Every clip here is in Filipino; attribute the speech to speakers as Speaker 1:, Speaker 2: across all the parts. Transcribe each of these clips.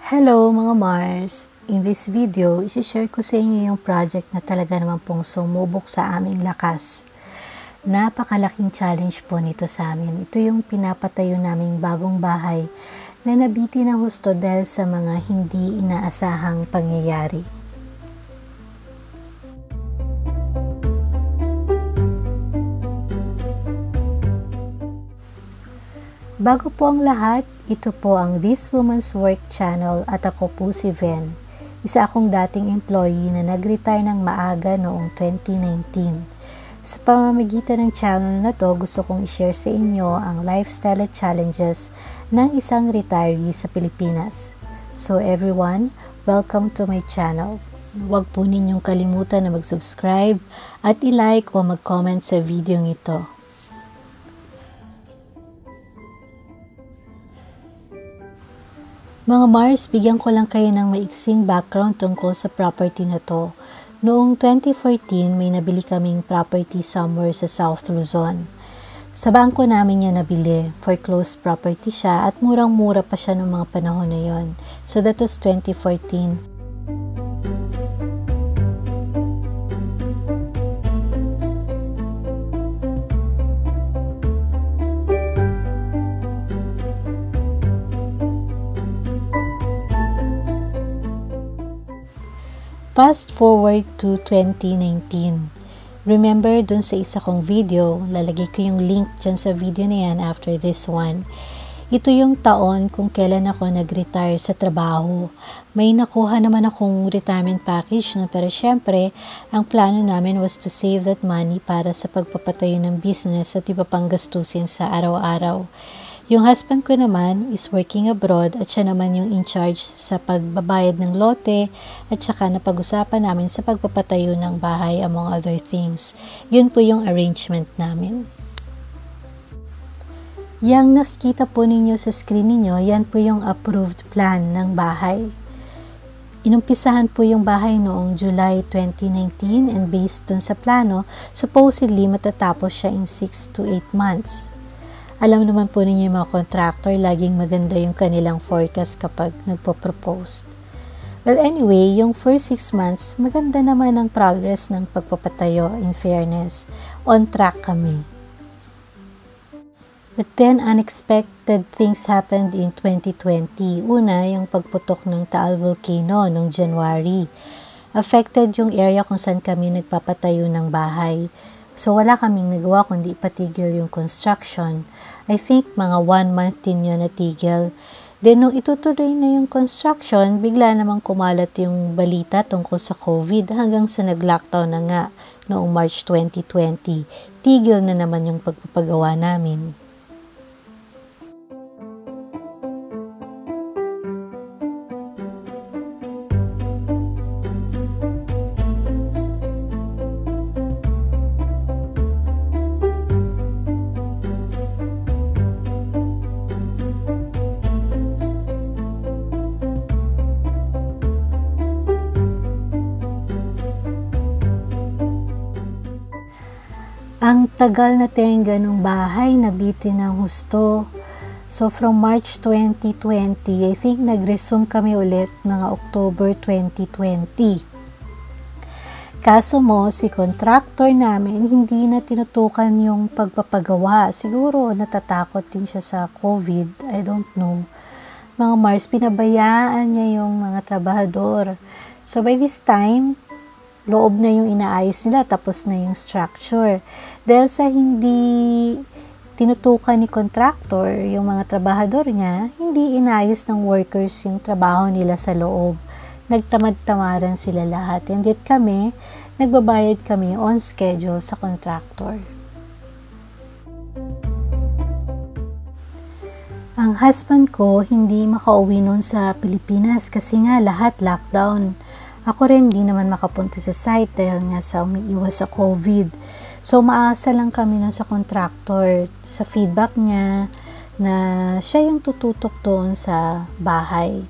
Speaker 1: Hello mga Mars! In this video, isi-share ko sa inyo yung project na talaga naman pong sumubok sa aming lakas. Napakalaking challenge po nito sa amin. Ito yung pinapatayo naming bagong bahay na nabiti ng husto dahil sa mga hindi inaasahang pangyayari. Bago po ang lahat, ito po ang This Woman's Work Channel at ako po si Ven. Isa akong dating employee na nag-retire ng maaga noong 2019. Sa pamamagitan ng channel na to, gusto kong i-share sa inyo ang lifestyle at challenges ng isang retiree sa Pilipinas. So everyone, welcome to my channel. Huwag po ninyong kalimutan na mag-subscribe at i-like o mag-comment sa video ito. Mga Mars, bigyan ko lang kayo ng maiksing background tungkol sa property na to. Noong 2014, may nabili kaming property somewhere sa South Luzon. Sa bangko namin niya nabili, foreclosed property siya at murang-mura pa siya noong mga panahon na yon. So that was 2014. Fast forward to 2019. Remember dun sa isa kong video, lalagay ko yung link dyan sa video na yan after this one. Ito yung taon kung kailan ako nag-retire sa trabaho. May nakuha naman akong retirement package, no? Pero syempre, ang plano namin was to save that money para sa pagpapatayo ng business at iba pang gastusin sa araw-araw. Yung husband ko naman is working abroad at siya naman yung in charge sa pagbabayad ng lote at saka napag-usapan namin sa pagpapatayo ng bahay among other things. Yun po yung arrangement namin. Yang nakikita po ninyo sa screen ninyo, yan po yung approved plan ng bahay. Inumpisahan po yung bahay noong July 2019 and based dun sa plano, supposedly matatapos siya in 6 to 8 months. Alam naman po ninyo yung mga contractor, laging maganda yung kanilang forecast kapag nagpo-propose. Well anyway, yung first 6 months, maganda naman ang progress ng pagpapatayo, in fairness. On track kami. But then, unexpected things happened in 2020. Una, yung pagputok ng Taal Volcano noong January. Affected yung area kung saan kami nagpapatayo ng bahay. So, wala kaming nagawa kundi patigil yung construction. I think mga 1 month din yun natigil. Then, nung itutuloy na yung construction, bigla namang kumalat yung balita tungkol sa COVID hanggang sa nag-lockdown na nga noong March 2020. Tigil na naman yung pagpapagawa namin. Ang tagal na tenga ng bahay, nabitin ng husto. So from March 2020, I think nag-resume kami ulit mga October 2020. Kaso mo, si contractor namin hindi na tinutukan yung pagpapagawa. Siguro natatakot din siya sa COVID, I don't know. Mga Mars, pinabayaan niya yung mga trabahador. So by this time, loob na yung inaayos nila, tapos na yung structure. Dahil sa hindi tinutukan ni contractor yung mga trabahador niya, hindi inayos ng workers yung trabaho nila sa loob. Nagtamad-tamaran sila lahat. And yet kami, nagbabayad kami on schedule sa contractor. Ang husband ko hindi makauwi nun sa Pilipinas kasi nga lahat lockdown. Ako rin hindi naman makapunta sa site dahil nga sa umiiwas sa COVID. So, maasa lang kami nun sa contractor sa feedback niya na siya yung tututok doon sa bahay.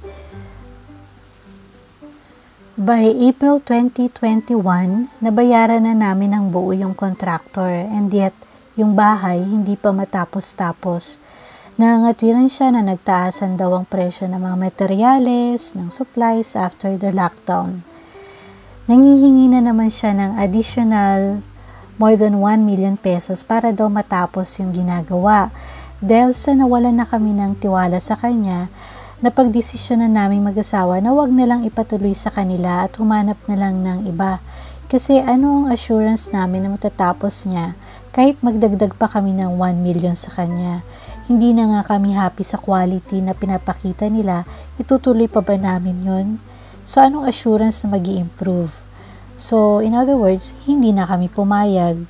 Speaker 1: By April 2021, nabayaran na namin ng buo yung contractor and yet yung bahay hindi pa matapos-tapos. Nangangatwiran siya na nagtaasan daw ang presyo ng mga materyales, ng supplies after the lockdown. Nangihingi na naman siya ng additional more than 1 million pesos para daw matapos yung ginagawa. Dahil sa nawalan na kami ng tiwala sa kanya, napagdesisyon na naming mag-asawa na wag na lang ipatuloy sa kanila at humanap na lang ng iba. Kasi ano ang assurance namin na matatapos niya kahit magdagdag pa kami ng 1 million sa kanya. Hindi na nga kami happy sa quality na pinapakita nila, itutuloy pa ba namin yun? So anong assurance na mag-i-improve? So in other words, hindi na kami pumayag.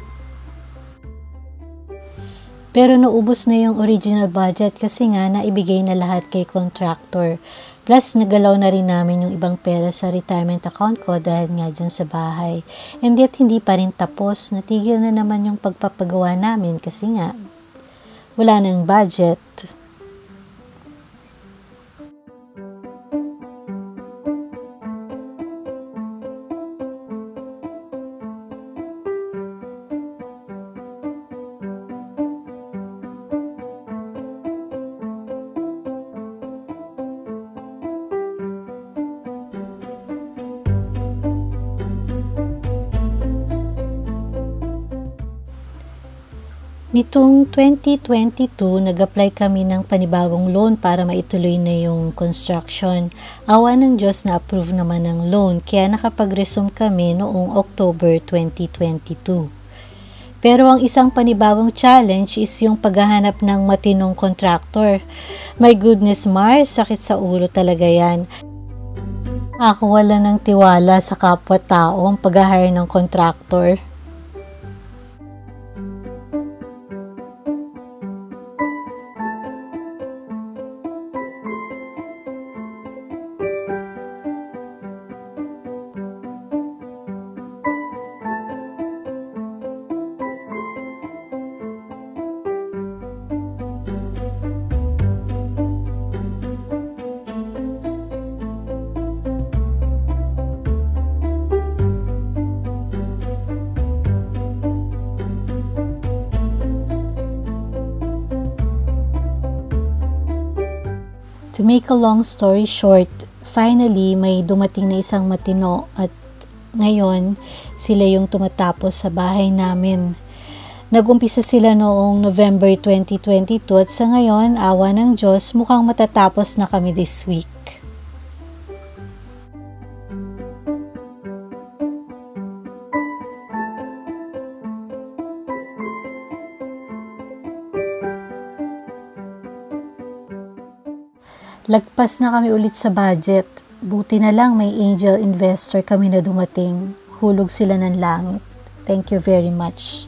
Speaker 1: Pero naubos na yung original budget kasi nga naibigay na lahat kay contractor. Plus, nagalaw na rin namin yung ibang pera sa retirement account ko dahil nga dyan sa bahay. And yet, hindi pa rin tapos. Natigil na naman yung pagpapagawa namin kasi nga wala nang budget. Nitong 2022, nag-apply kami ng panibagong loan para maituloy na yung construction. Awa ng Diyos na approve naman ng loan, kaya nakapag-resume kami noong October 2022. Pero ang isang panibagong challenge is yung paghahanap ng matinong contractor. My goodness Mars, sakit sa ulo talaga yan. Ako wala ng tiwala sa kapwa-tao ang pag-hire ng contractor. To make a long story short, finally may dumating na isang matino at ngayon sila yung tumatapos sa bahay namin. Nag-umpisa sila noong November 2022 at sa ngayon, awa ng Diyos, mukhang matatapos na kami this week. Lagpas na kami ulit sa budget. Buti na lang may angel investor kami na dumating. Hulog sila ng langit. Thank you very much.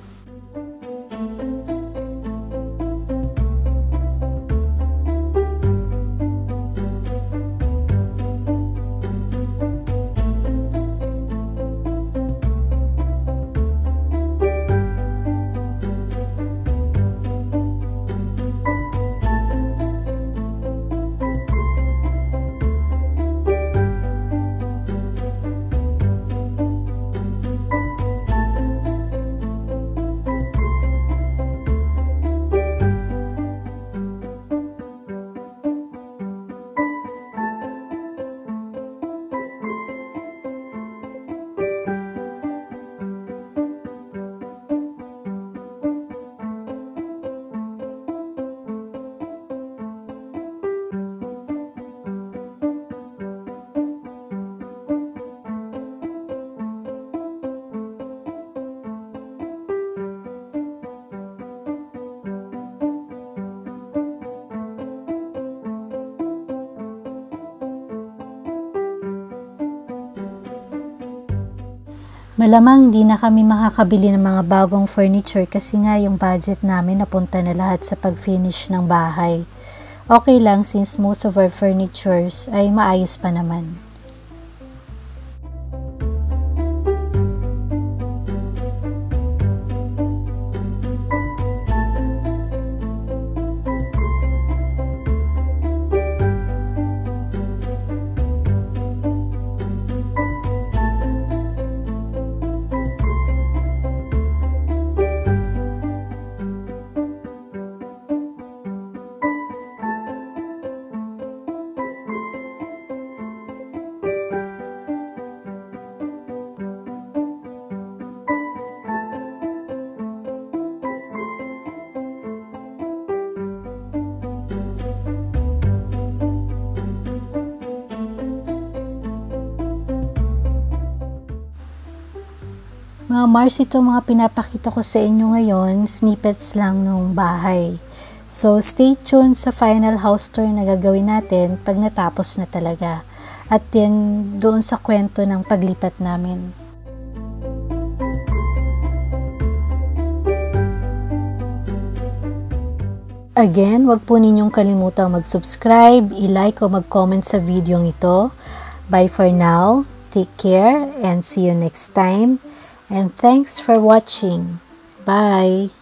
Speaker 1: Malamang hindi na kami makakabili ng mga bagong furniture kasi nga yung budget namin napunta na lahat sa pag-finish ng bahay. Okay lang since most of our furnitures ay maayos pa naman. mga Mars, ito mga pinapakita ko sa inyo ngayon, snippets lang ng bahay. So, stay tuned sa final house tour na gagawin natin pag natapos na talaga. At yan doon sa kwento ng paglipat namin. Again, wag po ninyong kalimutang mag-subscribe, i-like o mag-comment sa video ito. Bye for now. Take care and see you next time. And thanks for watching. Bye!